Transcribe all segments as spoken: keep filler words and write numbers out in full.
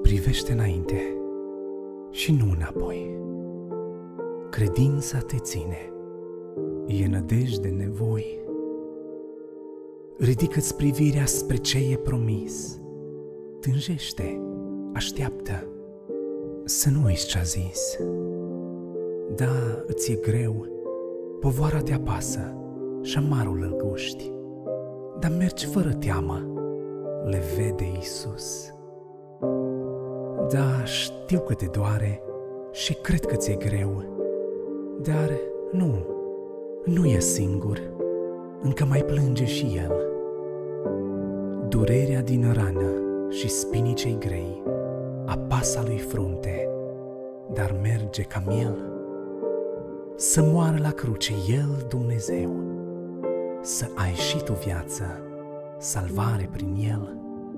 Privește înainte și nu înapoi. Credința te ține, e nădejde nevoi. Ridică-ți privirea spre ce e promis. Tânjește, așteaptă, să nu uiți ce-a zis. Da, îți e greu, povoara te apasă și amarul îl guști, dar mergi fără teamă, le vede Iisus. Da, știu că te doare și cred că ți-e greu, dar nu, nu e singur, încă mai plânge și El. Durerea din rană și spinii cei grei apasa lui frunte, dar merge ca miel. Să moară la cruce El, Dumnezeu, să ai și tu viață, salvare prin El.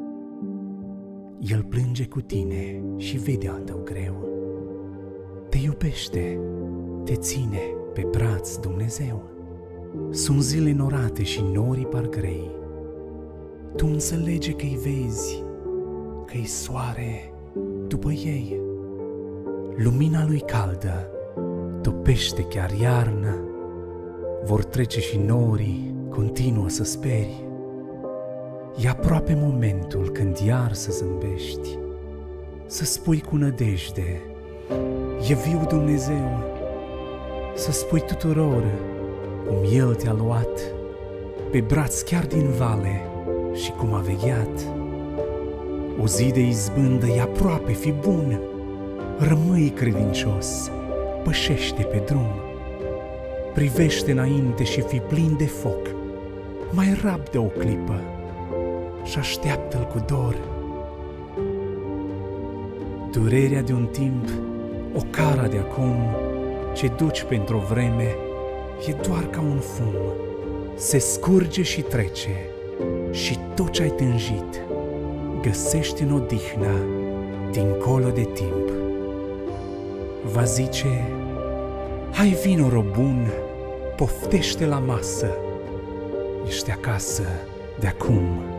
El plânge cu tine și vede al tău greu. Te iubește, te ține pe braț Dumnezeu. Sunt zile norate și norii par grei. Tu înțelege că-i vezi, că-i soare după ei. Lumina lui caldă topește chiar iarnă. Vor trece și norii, continuă să speri. E aproape momentul când iar să zâmbești, să spui cu nădejde, e viu Dumnezeu, să spui tuturor cum El te-a luat pe braț chiar din vale și cum a vegheat. O zi de izbândă e aproape, fi bun, rămâi credincios, pășește pe drum. Privește înainte și fi plin de foc, mai rabdă o clipă și așteaptă-L cu dor. Durerea de un timp, o cara de acum, ce duci pentru o vreme, e doar ca un fum. Se scurge și trece și tot ce ai tânjit găsești în odihna dincolo de timp. Va zice, hai vino, rob bun, poftește la masă, ești acasă de acum.